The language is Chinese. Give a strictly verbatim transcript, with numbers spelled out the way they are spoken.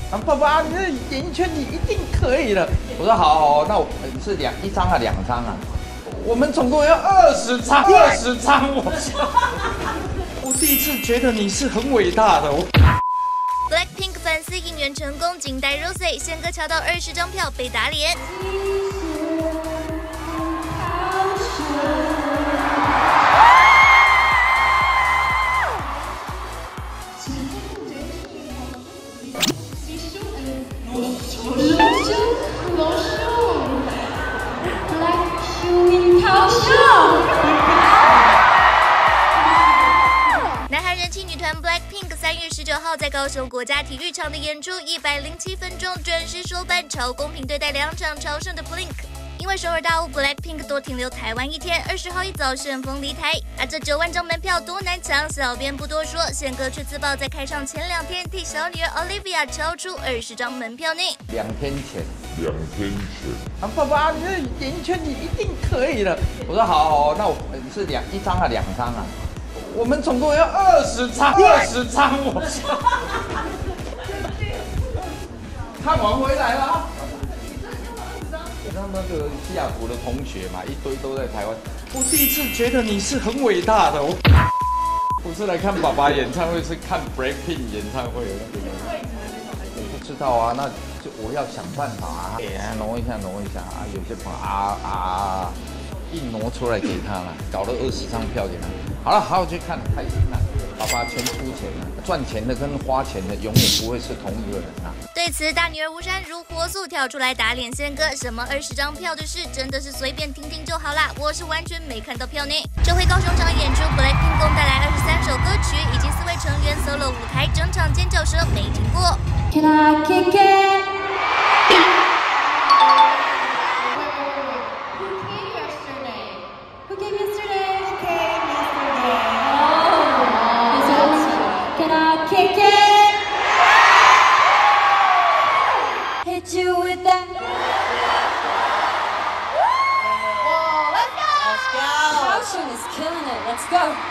啊，爸爸，你这演艺圈你一定可以的。我说好，好，那我是两一张啊，两张啊，我们总共要二十张，二十张，我我第一次觉得你是很伟大的。 Blackpink 粉丝应援成功，仅待 Rose 宪哥抢到二十张票被打脸。南韩人气女团 Blackpink 三月十九号在高雄国家体育场的演出，一百零七分钟准时收班，超公平对待两场超胜的 Blink。因为首尔大雾 ，Blackpink 多停留台湾一天，二十号一早顺风离台。而这九万张门票多难抢，小编不多说，宪哥却自曝在开唱前两天替小女儿 Olivia 敲出二十张门票内。 两天前， 两天前， 啊，爸爸，你这演艺圈你一定可以的。我说好，好，那我是两一张啊，两张啊，我们总共要二十张，二十张，我看完回来了。他那个西雅图的同学嘛，一堆都在台湾。我第一次觉得你是很伟大的。我不是来看爸爸演唱会，是看 Blackpink 演唱会的。我不知道啊，那就我要想办法啊，哎，挪一下，挪一下啊。有些朋友啊啊，硬挪出来给他了，搞了二十张票给他。好了，好好去看，开心了。爸爸全出钱了，赚钱的跟花钱的永远不会是同一个人啊。 对此，大女儿吴珊如火速跳出来打脸宪哥，什么二十张票的事，真的是随便听听就好啦，我是完全没看到票内。这回高雄场演出 ，Blackpink 共带来二十三首歌曲以及四位成员 solo 舞台，整场尖叫声没停过。Can I kick it? Who came yesterday? Who came yesterday? Oh, can I kick it? Hit you with that. Whoa, let's go! Let's go! Caution is killing it. Let's go.